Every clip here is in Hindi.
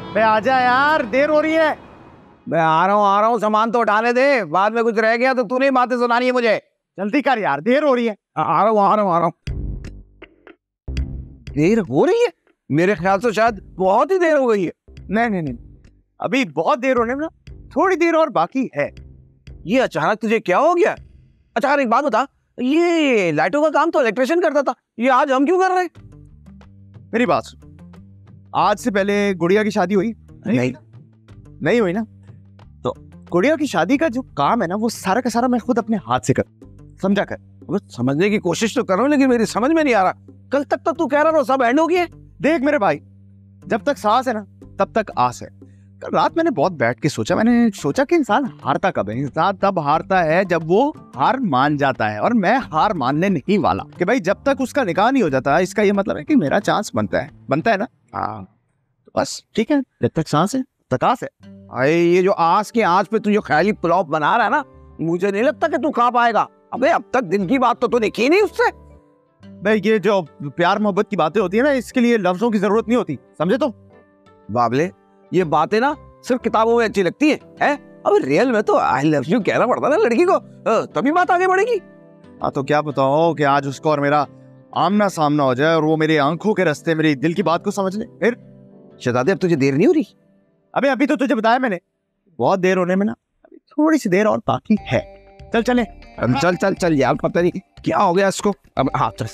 बे आजा यार, देर हो रही है। मैं आ रहा हूँ, सामान तो उठाने दे, बाद में कुछ रह गया तो तूने बातें सुनानी है मुझे। जल्दी कर यार, देर हो रही है। आ रहा हूँ। देर हो रही है? मेरे ख्याल से शायद बहुत ही देर हो गई है। नहीं, अभी बहुत देर होने में, थोड़ी देर और बाकी है। ये अचानक तुझे क्या हो गया? अच्छा एक बात बता, ये लाइटों का काम तो इलेक्ट्रिशियन करता था, ये आज हम क्यों कर रहे हैं? मेरी बात सुन, आज से पहले गुड़िया की शादी हुई? नहीं हुई ना? तो गुड़िया की शादी का जो काम है ना, वो सारा का सारा मैं खुद अपने हाथ से कर, समझा कर। समझने की कोशिश तो कर रहा हूं, लेकिन मेरी समझ में नहीं आ रहा। कल तक तो तू कह रहा था सब एंड हो गया। देख मेरे भाई, जब तक सांस है ना तब तक आस है। कल रात मैंने बहुत बैठ के सोचा, मैंने सोचा कि इंसान हारता कब है। इंसान तब हारता है जब वो हार मान जाता है, और मैं हार मानने नहीं वाला कि भाई जब तक उसका निकाह नहीं हो जाता, इसका ये मतलब है कि मेरा चांस बनता है ना। हाँ तो बस ठीक है, जब तक सांस है तक आस है। अरे ये जो आस के आंच पे तू जो ख्याली पुलाव बना रहा है ना, मुझे नहीं लगता कि तू खा पाएगा। अबे अब तक दिन की बात तो तूने की नहीं उससे। भाई ये जो प्यार मोहब्बत की बातें होती है ना, इसके लिए लफ्जों की जरूरत नहीं होती, समझे? तो बाबले, ये बातें ना सिर्फ किताबों में अच्छी लगती है? अब रियल में तो आई लव यू कहना पड़ता ना लड़की को, तभी बात आगे बढ़ेगी। हाँ तो क्या बताओ कि आज उसको और मेरा आमना सामना हो जाए और वो मेरी आंखों के रास्ते मेरी दिल की बात को समझ ले। फिर शहजादे, अब तुझे देर नहीं हो रही? अभी तो तुझे बताया मैंने, बहुत देर होने में ना, अभी थोड़ी सी देर और बाकी है। चल यार, पता नहीं क्या हो गया इसको। अब हाँ चल।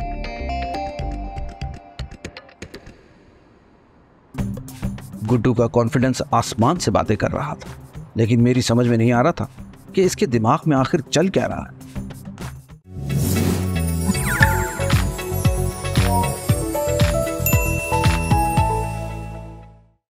गुड्डू का कॉन्फिडेंस आसमान से बातें कर रहा था, लेकिन मेरी समझ में नहीं आ रहा था कि इसके दिमाग में आखिर चल क्या रहा है।